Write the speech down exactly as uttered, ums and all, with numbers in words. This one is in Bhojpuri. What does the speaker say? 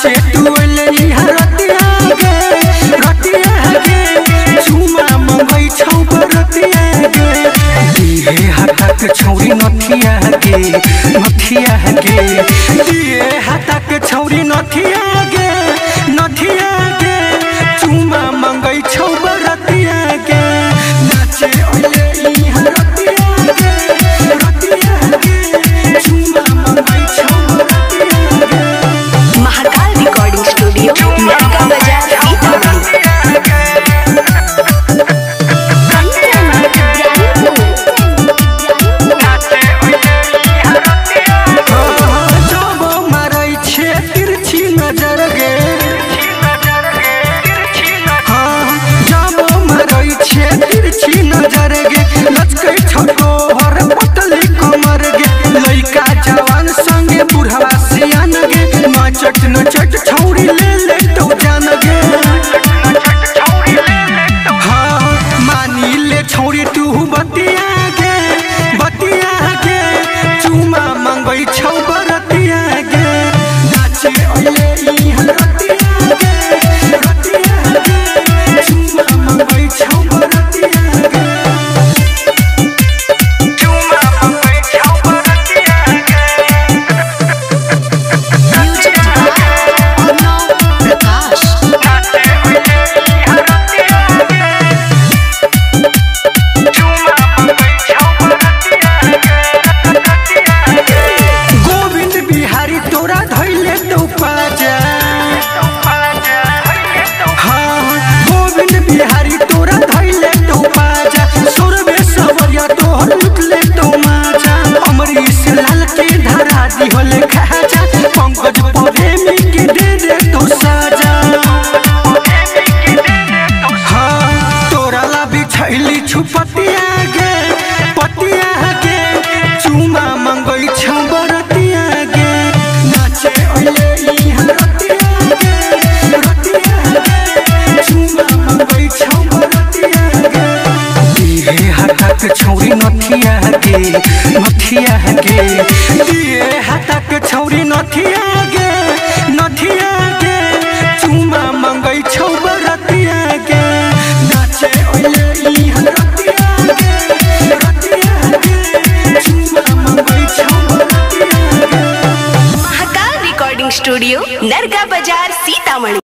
नाचे टुएले रतिया गे रतिया गे चुमा मंगई छौ बरतिया गे दिए हाथक छौरी नथिया गे नथिया गे दिए हाथक छौरी नथिया गे नथिया गे चुमा मंगई छौ बरतिया गे नाचे ओले रतिया गे रतिया गे चुमा मंगई छौ बरतिया गे। महाकाल रिकॉर्डिंग स्टूडियो नरका बाजार जवान संगे बुढ़वा सियान गे नचट नचट छौरी ले ले तो जान गे हाँ मानी ले छौरी तू बतिया गे बतिया गे चुमा मंगई छौ बरतिया गे नाचे ओले रतिया गे रतिया गे चुमा मंगई छौ बरतिया गे बिहारी तोरा धैले तो बाजा सुरबे सवरिया तोहर लुटले तो माजा अमरीश लाल के धरा दी होले खाजा पंकज प्रेमी के दे दे तो साजा हाँ तोरा ला बिछैली छुपतिया गे पतिया गे चुमा मंगई छौ बरतिया गे नाचे ओले रतिया गे रतिया गे चुमा मंगई छौ बरतिया गे दिए हाथक छौरी नथिया गे नथिया गे दिए हाथक छौरी नथिया गे नथिया गे चुमा मंगई छौ बरतिया गे नाचे ओले रतिया गे रतिया गे चुमा मंगई छौ बरतिया गे। महाकाल रिकॉर्डिंग स्टूडियो नरका बाजार सीतामढ़ी।